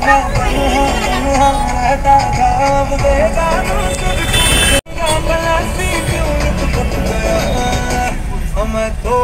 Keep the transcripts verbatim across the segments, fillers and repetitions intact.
मैं तो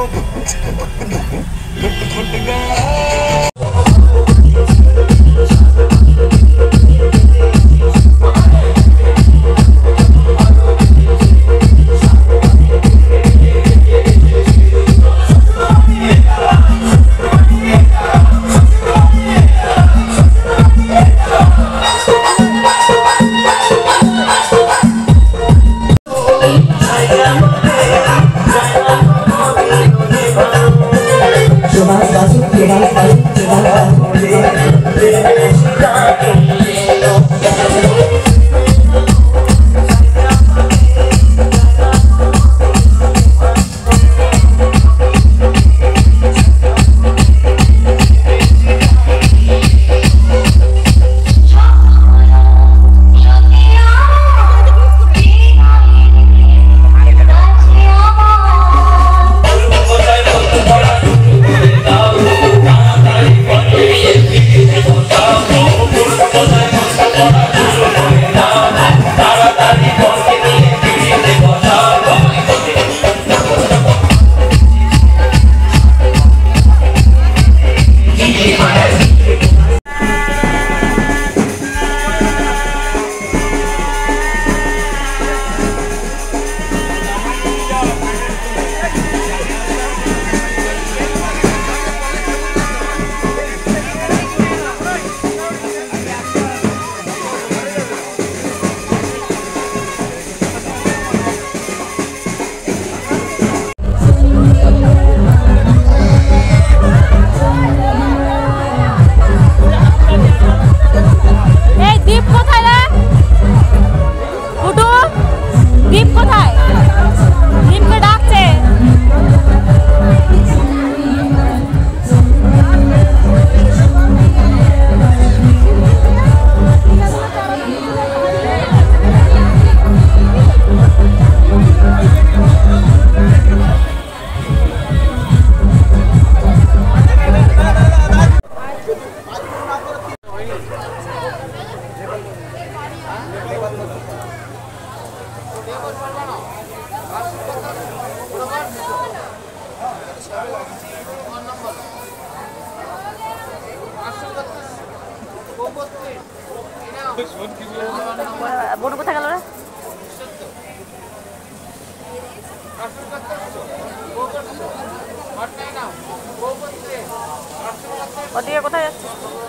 বোন কোথায় গেল রে? ওদিকে কোথায় যাচ্ছে?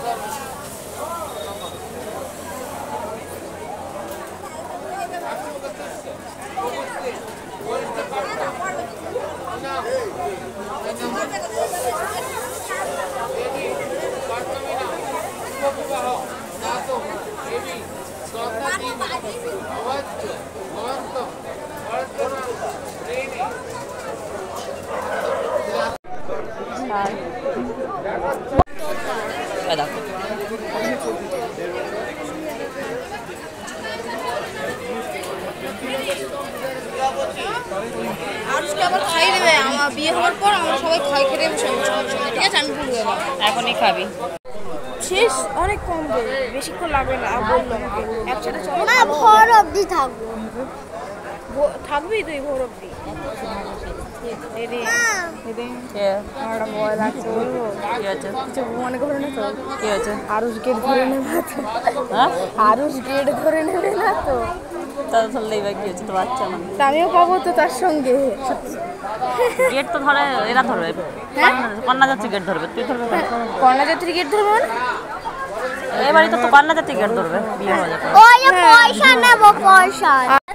বিয়ে হওয়ার পর আমরা সবাই খাই খেতে বসে ঠিক আছে আমি ভুলে গেলাম এখনই খাবি শেষ অনেক কম দেবে বেশিক্ষণ লাগবে না বললো আমাকে একসাথে চলো না ভোর অবধি থাকবো থাকবি তুই ভোর অবধি আমার ভয় লাগছে বলবো কি আছে কিছু মনে করে না তো কি আছে আরুষ গেট ধরে নেবে তো হ্যাঁ আরুষ গেট ধরে নেবে না তো তাহলে ধরলেই বা কি হচ্ছে তো বাচ্চা মানে আমিও পাবো তো তার সঙ্গে গেট তো ধরে এরা ধরবে কন্যা যাত্রী গেট ধরবে তুই ধরবে কন্যা যাত্রী গেট ধরবো না এই বাড়ি তো কন্যা যাত্রী গেট ধরবে বিয়ে হয়ে যাবে ওই পয়সা নেবো পয়সা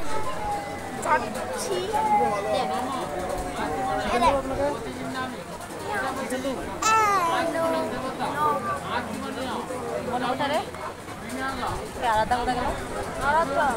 আলাদা কোথায় গেল আলাদা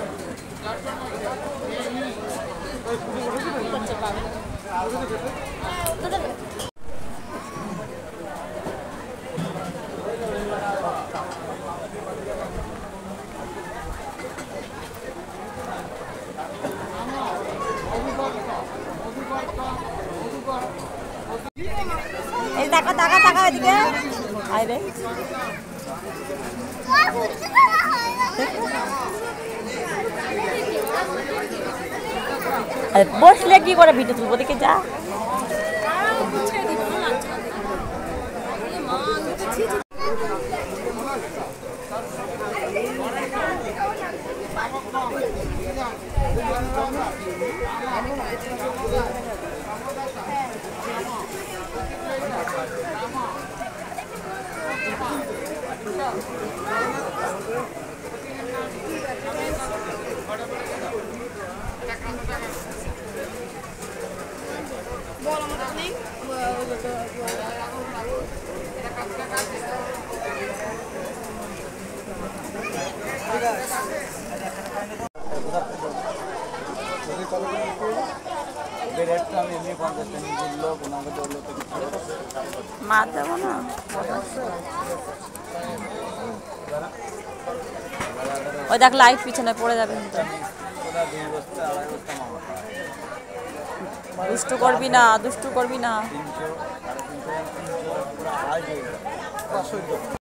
এই টাকা টাকা টাকা এদিকে আয় রে বসলে কি করে ভিডিও তুলবো দেখে যা মা দেবো না ওই দেখ লাইট পিছনে পড়ে যাবে দুষ্টু করবি না দুষ্টু করবি না